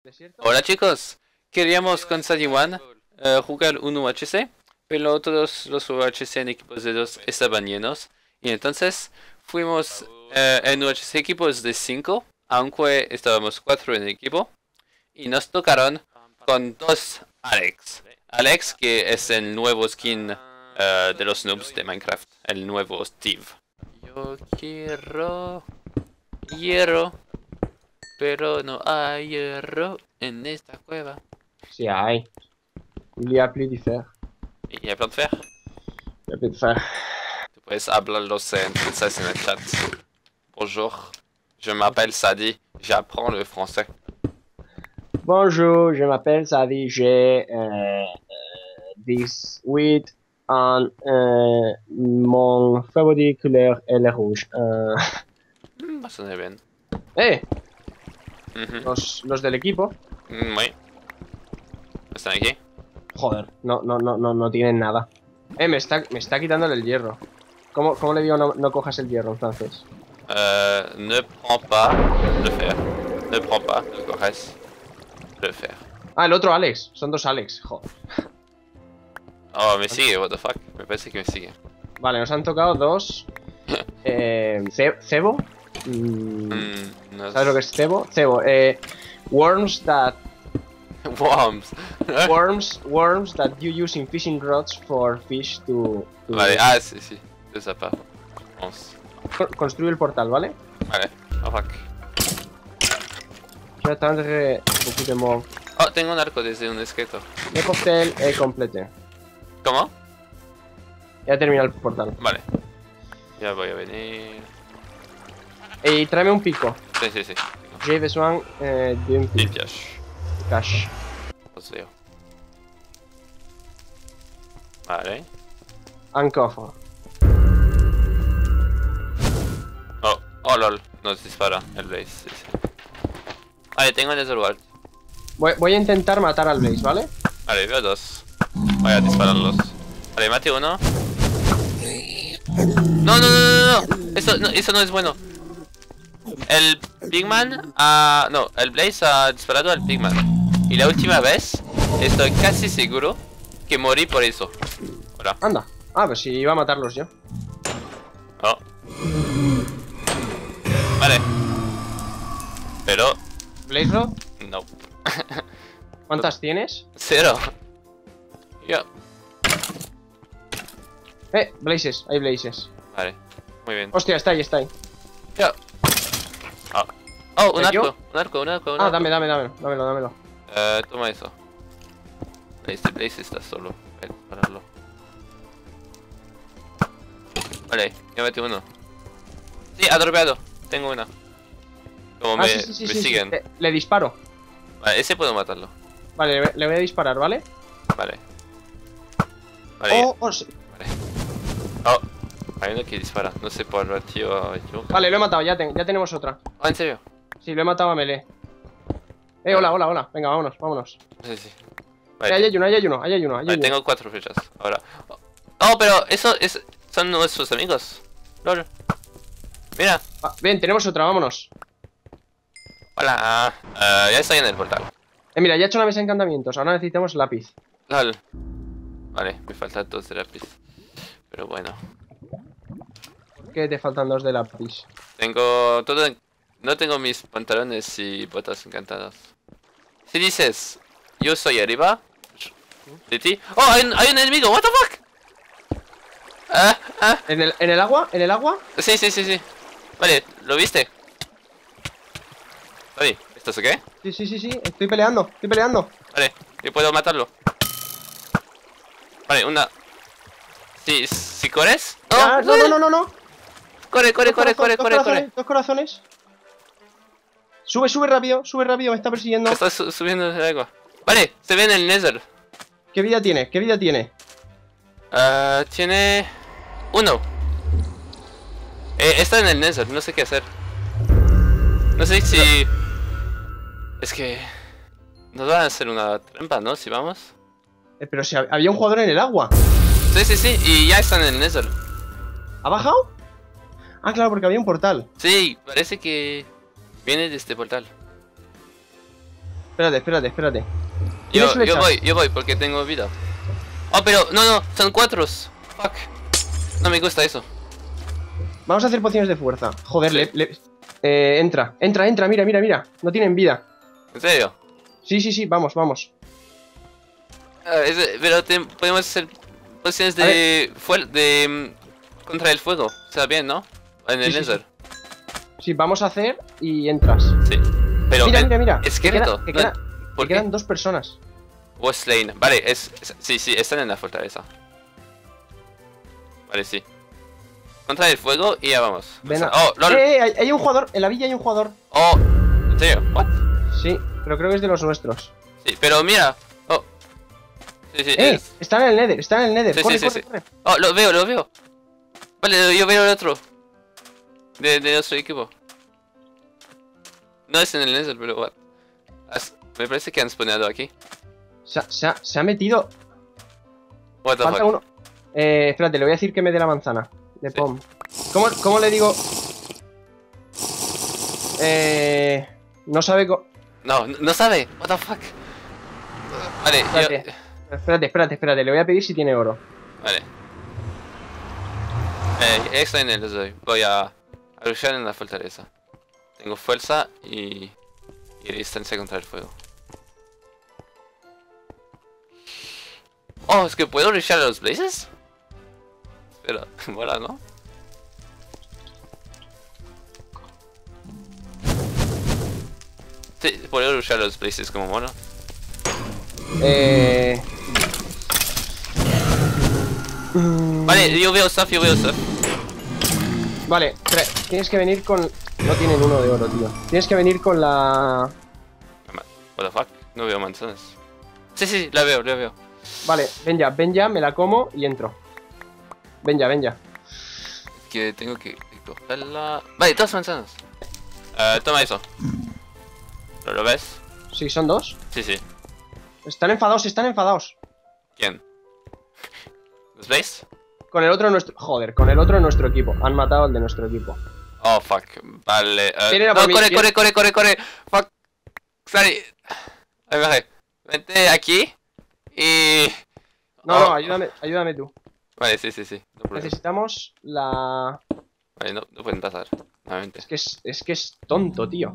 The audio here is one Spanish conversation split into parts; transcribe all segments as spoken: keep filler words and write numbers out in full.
¿Desierto? Hola chicos, queríamos con Sadiwan uh, jugar un U H C, pero todos los U H C en equipos de dos estaban llenos. Y entonces fuimos uh, en U H C equipos de cinco, aunque estábamos cuatro en el equipo. Y nos tocaron con dos Alex. Alex, que es el nuevo skin uh, de los noobs de Minecraft, el nuevo Steve. Yo quiero hierro, pero no hay hierro en esta cueva. Sí hay. Il y a plus de fer. ¿Y hay plan de fer? Il y a plus de fer. Tú puedes hablarlos en francés en el chat. Bonjour, je m'appelle Sadi, j'apprends le français. Bonjour, je m'appelle Sadi, j'ai euh, dix-huit ans. Euh, mon favori couleur est le rouge. Euh... Mm, bastante bien. ¡Eh! Ujú. Los, los del equipo. Mm, muy. ¿Están aquí? Joder, no, no, no, no, no tienen nada. Eh, me está, me está quitándole el hierro. ¿Cómo, cómo le digo no, no cojas el hierro entonces? Euh, ne prends pas le fer. Ne prends pas, no coges le fer. Ah, el otro Alex. Son dos Alex, joder. Oh, me sigue, what the fuck. Me parece que me sigue. Vale, nos han tocado dos. eh, ce cebo. Mm, Mm, no ¿Sabes lo que es cebo? Cebo. Eh, worms that Worms. worms worms that you use in fishing rods for fish to. to Vale, ah, sí, sí. De esa part. Vamos. Con- Construye el portal, ¿vale? Vale, oh fuck. J'attendrai beaucoup de mots. Oh, tengo un arco desde un esqueleto. Le cocktail est complété. ¿Cómo? Ya termina el portal. Vale. Ya voy a venir. Y tráeme un pico. Sí, sí, sí. J'ai besoin eh, d'un pico. Limpias. Cash. Os veo. Vale. Un cofre. Oh, oh lol. Nos dispara el Blaze. Sí, sí. Vale, tengo el Netherworld. Voy, voy a intentar matar al Blaze, ¿vale? Vale, veo dos. Voy a dispararlos. Vale, mate uno. No, no, no, no, no. Eso no, eso no es bueno. El Pigman ha... No, el Blaze ha disparado al Pigman. Y la última vez estoy casi seguro que morí por eso. Hola. Anda. Ah, pues si iba a matarlos yo. Oh. Vale. Pero... ¿Blaze Rod? No. ¿Cuántas tienes? Cero. Yo. Eh, Blazes. Hay Blazes. Vale. Muy bien. Hostia, está ahí, está ahí. Yo. Oh, oh un ¿Eh, yo? arco. Un arco, un arco, un Ah, arco. dame, dame, dame. Dámelo, dámelo. Eh, toma eso. Este Blaze está solo. Ven, pararlo. Vale, ya metí uno. Sí, ha dropeado. Tengo una. Como Ah, me, sí, sí, sí, me sí, sí. siguen. Le, le disparo. Vale, ese puedo matarlo. Vale, le, le voy a disparar, ¿vale? Vale. Vale, Oh, oh, sí. vale. Oh, hay uno que dispara. No sé por el tío. yo- Vale, lo he matado, ya, ten- ya tenemos otra. Oh, ¿en serio? Sí, lo he matado a melee. Eh, hola, hola, hola. Venga, vámonos, vámonos. Sí, sí. Eh, Vale, ahí hay uno, ahí hay uno, ahí hay uno, ahí hay vale, uno. tengo cuatro flechas. Ahora. Oh, oh, pero eso es, son nuestros amigos. Lol. Mira. Ah, bien, tenemos otra, vámonos. Hola. Eh, ya estoy en el portal. Eh, mira, ya he hecho una mesa de encantamientos. Ahora necesitamos lápiz. Lol. Vale, me faltan dos de lápiz. Pero bueno. ¿Por qué te faltan dos de lápiz? Tengo todo en... No tengo mis pantalones y botas encantadas. Si dices, yo soy arriba de ti... ¡Oh! Hay un, hay un enemigo, what the fuck. Ah, ah. ¿En el, ¿En el agua? ¿En el agua? Sí, sí, sí, sí. Vale, ¿lo viste? Vale, ¿estás ok? Sí, sí, sí, sí. Estoy peleando, estoy peleando. Vale, yo puedo matarlo. Vale, una... Si, si corres... ¡Oh! Ah, no, no, no, no, no. Corre, corre, Dos corre, corazón- corre, dos corre, corazones, corre. Dos corazones. Sube, sube rápido, sube rápido, me está persiguiendo. Estás su- subiendo el agua. Vale, se ve en el Nether. ¿Qué vida tiene? ¿Qué vida tiene? Ah, tiene... Uno. Eh, está en el Nether, no sé qué hacer. No sé si... Es que... Nos van a hacer una trampa, ¿no? Si vamos. Eh, pero si hab- había un jugador en el agua. Sí, sí, sí, y ya están en el Nether. ¿Ha bajado? Ah, claro, porque había un portal. Sí, parece que... Viene de este portal. Espérate, espérate, espérate. Yo, ¿Tienes yo flechas? voy, yo voy porque tengo vida. Oh, pero no, no, son cuatro. Fuck. No me gusta eso. Vamos a hacer pociones de fuerza. Joder, Sí. le, le- eh, entra, entra, entra, mira, mira, mira. No tienen vida. ¿En serio? Sí, sí, sí, vamos, vamos. Ah, es- pero te- podemos hacer pociones A de fuego, de mm, contra el fuego. Está bien, ¿no? En el Sí, sí, Nether. Sí, vamos a hacer y entras. Sí. Pero Mira, eh, mira, mira. esqueleto. Que, No, queda- que queda- ¿por que qué? quedan dos personas. Was slain. Vale, es, es- sí, sí, están en la fortaleza. Vale, sí. Contra el fuego y ya vamos. Ven a- Oh, lol. ¡Eh, eh! Hay, hay un jugador, en la villa hay un jugador. Oh, ¿en serio? What? Sí, pero creo que es de los nuestros. Sí, pero mira. Oh. Sí, sí, ¡Eh! es- Está en el Nether, está en el Nether. Sí, corre, sí, sí, corre, sí. corre. Oh, lo veo, lo veo. Vale, yo veo el otro. De, de nuestro equipo. No es en el Nether, pero what? As- me parece que han spawnado aquí. Se, ha- se ha- se ha metido. What the Falta fuck. uno. Eh, espérate, le voy a decir que me dé la manzana. De Sí. pom. ¿Cómo, ¿Cómo le digo? Eh. No sabe. co- No, no no sabe. What the fuck. Vale, Espérate. yo. Espérate, espérate, espérate. Le voy a pedir si tiene oro. Vale. Eh, estoy en el deseo. Voy a, a luchar en la fortaleza. Tengo fuerza y, y distancia contra el fuego. Oh, es que puedo luchar a los blazes. Espera, mola, ¿no? Sí, puedo luchar a los blazes como mono. Eh. Vale, yo veo stuff, yo veo stuff. Vale, espera, tienes que venir con. No tienen uno de oro, tío. Tienes que venir con la. What the fuck, no veo manzanas. Sí, sí, la veo, la veo. Vale, ven ya, ven ya, me la como y entro. Ven ya, ven ya. Que tengo que cogerla. Vale, dos manzanas. Eh, toma eso. ¿Lo, lo ves? Sí, son dos. Sí, sí. Están enfadados, están enfadados. ¿Quién? ¿Los veis? Con el otro de nuestro. Joder, con el otro de nuestro equipo. Han matado al de nuestro equipo. Oh, fuck. Vale. eh, Vienen a no, por mí, corre, vienen- corre, corre, corre, corre. Fuck. Sorry. Ahí bajé. Vente aquí. Y. No, Oh. no, ayúdame, ayúdame tú. Vale, sí, sí, sí. No problema. Necesitamos la. Vale, no, no pueden pasar. Nuevamente. Es que es, es que es tonto, tío.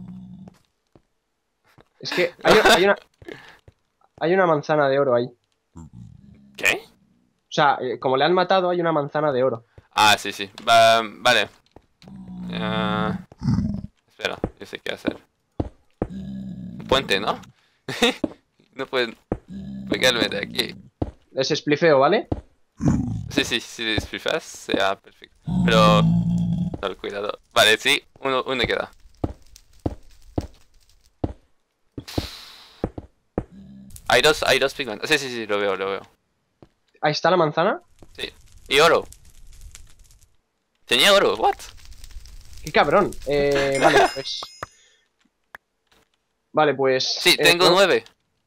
Es que hay, hay una. Hay una manzana de oro ahí. ¿Qué? O sea, eh, como le han matado, hay una manzana de oro. Ah, sí, sí. Va- vale. Ah, espera, yo sé qué hacer. Puente, ¿no? No pueden pegarme de aquí. Les esplifeo, ¿vale? Sí, sí, si despifas, sea perfecto. Pero... No, cuidado. Vale, sí, uno, uno queda. Hay dos, hay dos pigmentos. Sí, sí, sí, lo veo, lo veo. Ahí está la manzana. Sí. Y oro. Tenía oro, what? ¡Qué cabrón! Eh, vale, pues. Vale, pues. Sí, eh, tengo ¿no? nueve.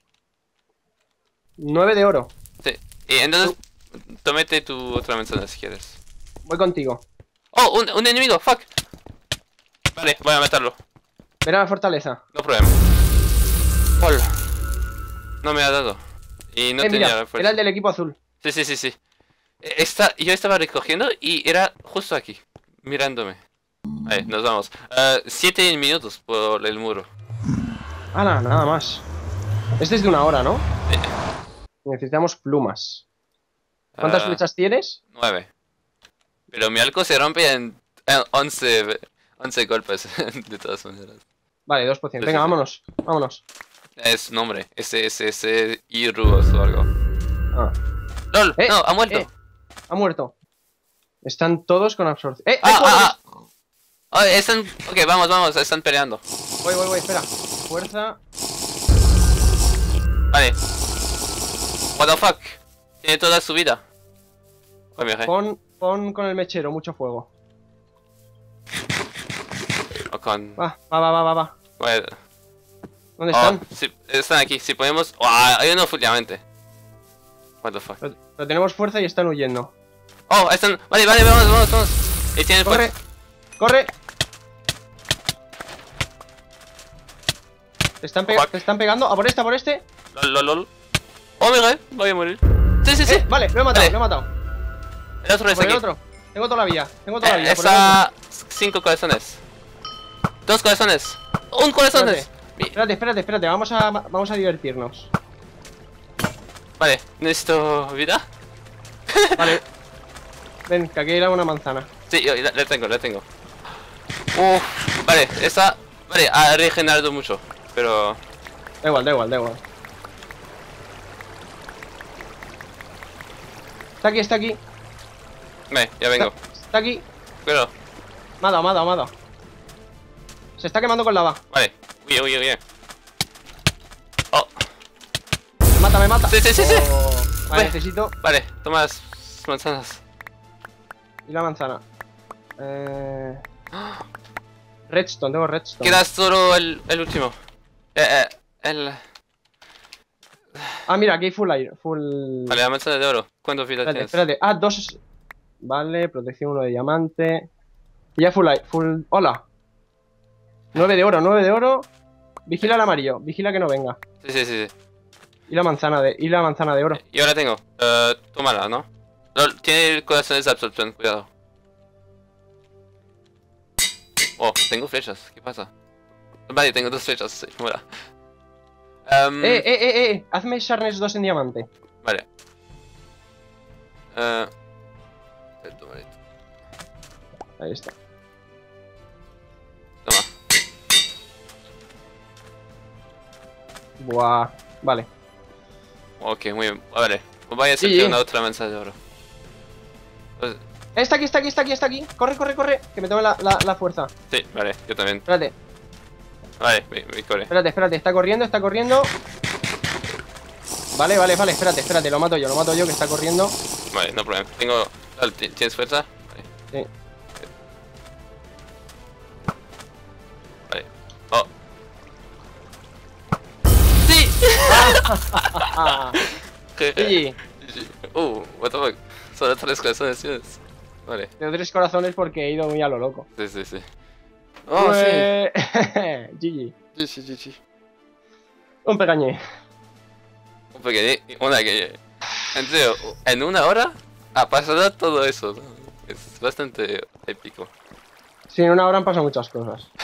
Nueve de oro. Sí. Y entonces, tómate tu otra manzana si quieres. Voy contigo. Oh, un, un enemigo, fuck. Vale, voy a matarlo. Ven a la fortaleza. No problema. Hola. No me ha dado. Y no eh, tenía mira, la fuerza. era el del equipo azul. Sí, sí, sí, sí. Eh, Esta, yo estaba recogiendo y era justo aquí, mirándome. Ahí, nos vamos. Eh, siete minutos por el muro. ¡Hala! Nada más. Este es de una hora, ¿no? Eh, Necesitamos plumas. ¿Cuántas eh, flechas tienes? Nueve. Pero mi arco se rompe en, en once, once golpes, de todas maneras. Vale, dos pociones. Sí, Venga, sí, sí. vámonos. Vámonos. Es nombre, S S S I Ruos o algo. Ah. ¡Lol! Eh, ¡No! ¡Ha muerto! eh. Ha muerto. Están todos con absorción. ¡Eh! ¡Ah, hay ah, jugadores! ah! Oh, están... Ok, vamos, vamos, están peleando. Voy, voy, voy, espera. Fuerza. Vale. What the fuck. Tiene toda su vida. Oh, mi rey. Pon, pon con el mechero, mucho fuego. O con... Va, va, va, va, va, va. Bueno. ¿Dónde Oh, están? sí, están aquí. Si podemos... Oh, hay uno fulminante. What the fuck. Pero, pero tenemos fuerza y están huyendo. Oh, están... Vale, vale, vamos, vamos, vamos. Y tienen ¡Corre! fuerza. ¡Corre! Te están, pega Fuck. te están pegando. A por este, a por este. Lol, lol, lol. Oh, mira, voy a morir. Sí, sí, sí. Eh, vale, lo he matado, Vale. lo he matado. El otro es Por el aquí. otro. Tengo toda la vida. Tengo toda la Eh, vida. por el otro. esa... Cinco corazones. Dos corazones. Un corazón. Mi- Espérate, espérate, espérate. Vamos a, vamos a divertirnos. Vale, necesito vida. Vale. Ven, que aquí hay una manzana. Sí, yo la, la tengo, la tengo. Uf, vale, esa... Vale, ha regenerado mucho. Pero... Da igual, da igual, da igual. Está aquí, está aquí. Vale, ya vengo. Está, está aquí. Cuidado. Me ha dado, me ha dado, me ha dado. Se está quemando con lava. Vale. Uy, uy, uy. Oh, Me mata, me mata. Sí, sí, sí, sí. Oh, vale, Vale. necesito. vale, toma las manzanas. Y la manzana. Eh... Redstone, tengo redstone. Queda solo el, el último. Eh, eh, el... Ah, mira, aquí hay full air, full... Vale, la manzana de oro. ¿Cuánto vida Espérate, tienes? espérate. Ah, dos... Vale, protección uno de diamante. Y ya full air, full... ¡Hola! nueve de oro, nueve de oro. Vigila el amarillo, vigila que no venga. Sí, sí, sí, sí. Y la manzana de... Y la manzana de oro. Y ahora tengo. Uh, tómala, ¿no? No, tiene corazones de absorción, cuidado. Oh, tengo flechas, ¿qué pasa? Vale, tengo dos flechas, sí, mola. Um, Eh, eh, eh, eh. Hazme Sharpness dos en diamante. Vale. Uh, toma esto. Ahí está. Toma. Buah. Vale. Ok, muy bien. Vale. Voy a hacer Sí, sí. una otra manzana de oro. Pues, Está aquí, está aquí, está aquí, está aquí. Corre, corre, corre. Que me tome la, la, la fuerza. sí, vale, yo también. Espérate, Vale, me, me corre. espérate, espérate. Está corriendo, está corriendo. Vale, vale, vale. Espérate, espérate. Lo mato yo, lo mato yo, que está corriendo. Vale, no problema. Tengo... ah, ¿ti- ¿Tienes fuerza? Vale. Sí. Vale. Oh. ¡Sí! Ah, G G. Uh, what the fuck. Solo tres corazones tienes. Vale, Tengo tres corazones porque he ido muy a lo loco. sí, sí, sí. Oh, Pues... G G. sí. Sí, sí, sí. Un pequeñé. Un pequeño, una que... En serio, en una hora ha pasado todo eso, ¿no? Es bastante épico. Sí, en una hora han pasado muchas cosas.